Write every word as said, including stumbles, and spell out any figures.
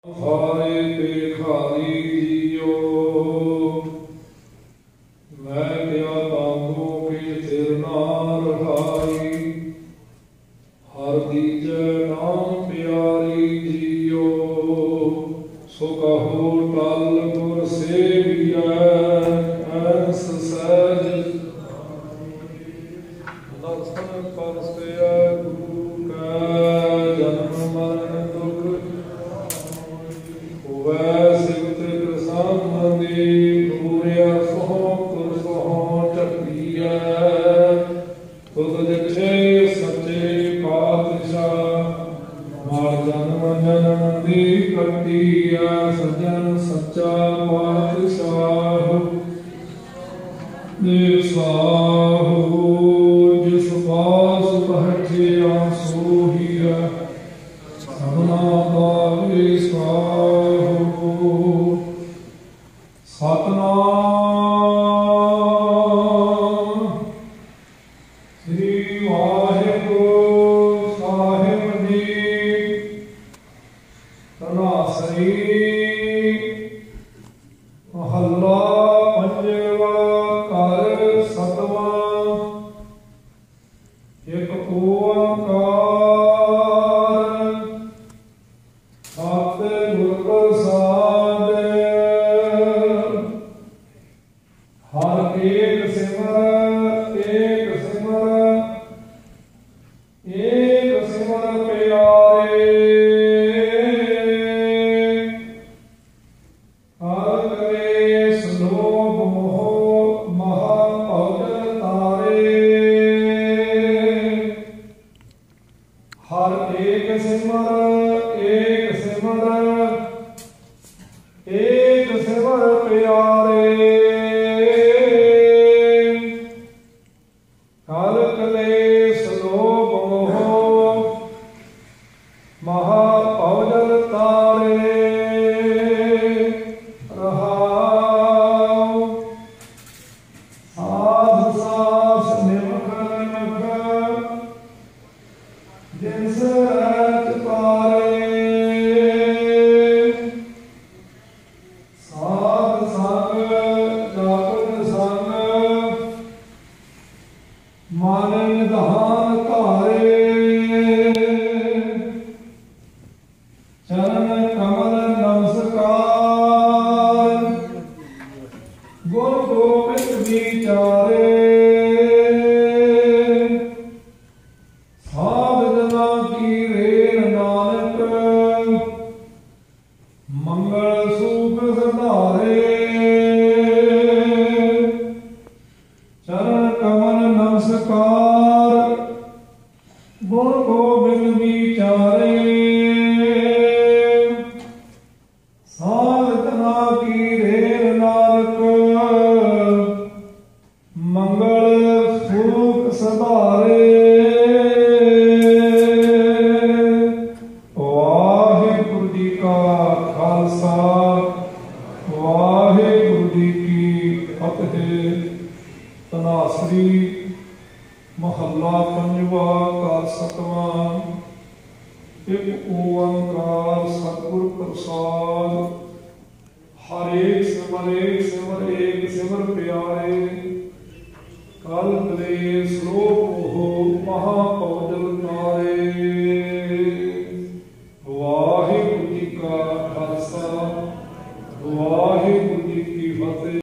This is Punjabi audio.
ਹਾਰੇ ਭਿਖਾਰੀ ਜੀਓ, ਮੈਂ ਕਿਆ ਤਾਂਗੋ ਕਿ ਸਿਰ ਨਾ ਰਹਾਈ। ਹਰ ਦੀਜੈ ਨਾਮ ਪਿਆਰੀ ਜੀਓ, ਸੋ ਕਹੋ ਟਲ ਗੁਰ ਸੇਵੀਐ। ਐਸ ਸਹਿਜ ਦਰਸ਼ਨ ਪਰਸੈ ਗੁਰੂ ਕੈ। ਜਨਮ ਮਰਨ ਦੁਖ ਹੋਵੈ ਸਿਵਤ ਪ੍ਰਸੰਨਿ। ਦੂਰਿਆ ਸੋਹ ਤੁਰ ਸੋਹ ਢੱਕੀਐ। ਤੁਧ ਦਿਖੇ ਸੱਚੇ ਪਾਤਸ਼ਾਹ, ਮਾਰ ਜਨਮ ਜਨਮ ਦੀ ਕੱਟੀਐ। ਸੱਜਣ ਸੱਚਾ ਪਾਤਸ਼ਾਹ ਦੇ ਸਾਹੋ। ਜਿਸ ਪਾਸ ਬੈਠਿਆ ਸੋਹੀਐ, ਸਭਨਾ ਦਾ ਵਿਸਾਹੋ। ਸਤਿਨਾਮ ਸ੍ਰੀ ਵਾਹਿਗੁਰੂ ਸਾਹਿਬ ਜੀ। ਧਨਾਸਰੀ ਮਹੱਲਾ ਪੰਜਵਾ। ਘਰ ਸਤਵਾਂ। ਇੱਕ ਓੰਕਾਰ ਸਤਿਗੁਰ ਪ੍ਰਸਾਦਿ। ਹਰਿ ਏਕ ਸਿਮਰ ਏਕ ਸਿਮਰ ਏਕ ਸਿਮਰ ਪਿਆਰੇ। ਹਰਿ ਕਲੇਸ਼ ਲੋਭ ਮੋਹ ਮਹਾ ਭਉ ਤਾਰੇ। ਹਰਿ ਏਕ ਸਿਮਰ ਏਕ ਸਿਮਰ ਏਕ ਸਿਮਰ ਪਿਆਰੇ। ਹਰਿ ਕਲੇਸ਼ ਲੋਭ ਮੋਹ ਮਹਾ ਭਉ ਤਾਰੇ। ਰਹਾਉ। ਸਾਧ ਸਾਸ ਨਿਮਖ ਨਿਮਖ ਜਿਨਿ ਰਹਿਤ ਪਾਰੇ। ਸਾਧ ਸੰਗ ਜਪੁ ਸੰਗ ਮਨ ਨਿਧਾਨ ਧਾਰੇ। ਚਰਨ ਕਮਲ ਨਮਸਕਾਰ ਗੁਰ ਗੋਬਿੰਦ ਵਿਚਾਰੇ। ਸਾਧ ਜਨਾ ਕੀ ਰੇਣ ਨਾਨਕ ਮੰਗਲ ਸੂਖ ਸੰਧਾਰੇ। ਚਰਨ ਕਮਲ ਨਮਸਕਾਰ ਗੁਰ ਗੋਬਿੰਦ ਵਿਚਾਰੇ। ਸਾਧ ਜਨਾ ਕੀ ਰੇਣ ਨਾਨਕ ਮੰਗਲ ਸੂਖ ਸੰਧਾਰੇ। ਵਾਹਿਗੁਰੂ ਜੀ ਕਾ ਖਾਲਸਾ, ਵਾਹਿਗੁਰੂ ਜੀ ਕੀ ਫਤਿਹ। ਧਨਾਸਰੀ ਮਹੱਲਾ ਪੰਜਵਾ। ਘਰ ਸਤਵਾਂ। ਇੱਕ ਓੰਕਾਰ ਸਤਿਗੁਰ ਪ੍ਰਸਾਦਿ। ਹਰਿ ਏਕ ਸਿਮਰ ਏਕ ਸਿਮਰ ਏਕ ਸਿਮਰ ਪਿਆਰੇ। ਕਲ ਕਲੇਸ਼ ਲੋਭ ਮੋਹ ਮਹਾ ਭਉ ਤਾਰੇ। ਵਾਹਿਗੁਰੂ ਜੀ ਕਾ ਖਾਲਸਾ, ਵਾਹਿਗੁਰੂ ਜੀ ਕੀ ਫਤਿਹ।